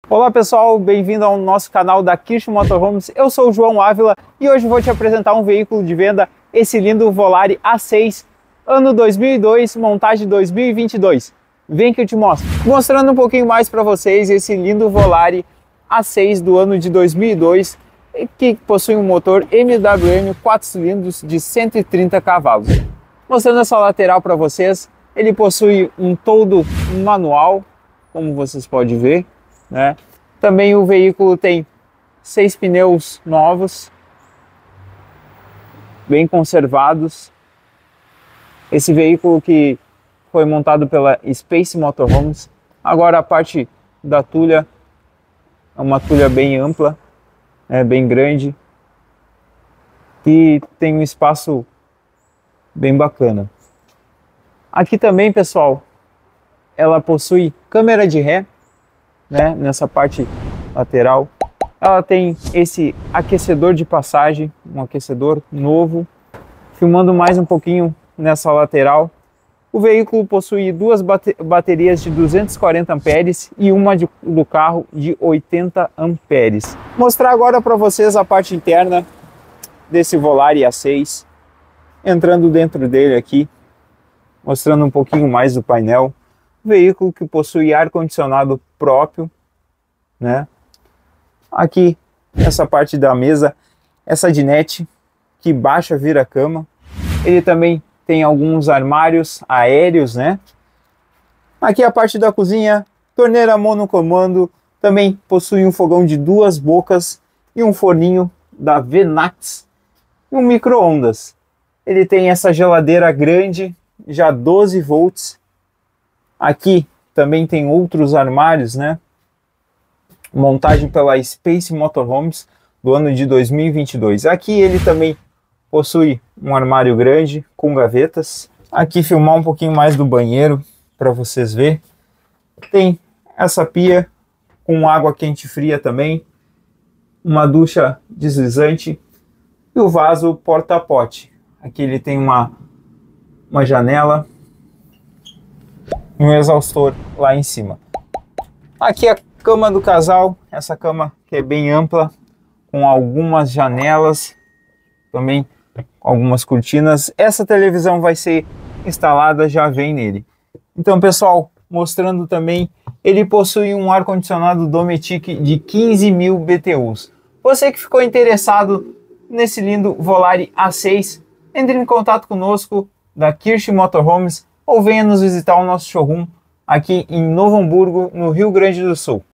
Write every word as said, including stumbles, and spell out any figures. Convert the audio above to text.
Olá pessoal, bem-vindo ao nosso canal da Kirsch Motorhomes. Eu sou o João Ávila e hoje vou te apresentar um veículo de venda, esse lindo Volare A seis, ano dois mil e dois, montagem dois mil e vinte e dois. Vem que eu te mostro. Mostrando um pouquinho mais para vocês esse lindo Volare A seis do ano de dois mil e dois, que possui um motor M W M quatro cilindros de cento e trinta cavalos. Mostrando essa lateral para vocês, ele possui um toldo manual, como vocês podem ver. Né? Também o veículo tem seis pneus novos, bem conservados. Esse veículo que foi montado pela Space Motorhomes. Agora a parte da tulha é uma tulha bem ampla, é bem grande e tem um espaço bem bacana. Aqui também, pessoal, ela possui câmera de ré. Né, nessa parte lateral, ela tem esse aquecedor de passagem, um aquecedor novo. Filmando mais um pouquinho nessa lateral, o veículo possui duas bate baterias de duzentos e quarenta amperes e uma de, do carro de oitenta amperes. Vou mostrar agora para vocês a parte interna desse Volare A seis, entrando dentro dele aqui, mostrando um pouquinho mais do painel. Veículo que possui ar-condicionado próprio, né? Aqui, essa parte da mesa, essa dinette que baixa vira cama. Ele também tem alguns armários aéreos, né? Aqui a parte da cozinha, torneira monocomando, também possui um fogão de duas bocas e um forninho da Venax e um micro-ondas. Ele tem essa geladeira grande, já doze volts. Aqui também tem outros armários, né? Montagem pela Space Motorhomes do ano de dois mil e vinte e dois. Aqui ele também possui um armário grande com gavetas. Aqui filmar um pouquinho mais do banheiro para vocês verem. Tem essa pia com água quente e fria também. Uma ducha deslizante e o vaso porta-pote. Aqui ele tem uma, uma janela. Um exaustor lá em cima. Aqui a cama do casal, essa cama que é bem ampla, com algumas janelas, também algumas cortinas. Essa televisão vai ser instalada, já vem nele. Então, pessoal, mostrando também, ele possui um ar-condicionado Dometic de quinze mil B T Us. Você que ficou interessado nesse lindo Volare A seis, entre em contato conosco da Kirsch Motorhomes, ou venha nos visitar o nosso showroom aqui em Novo Hamburgo, no Rio Grande do Sul.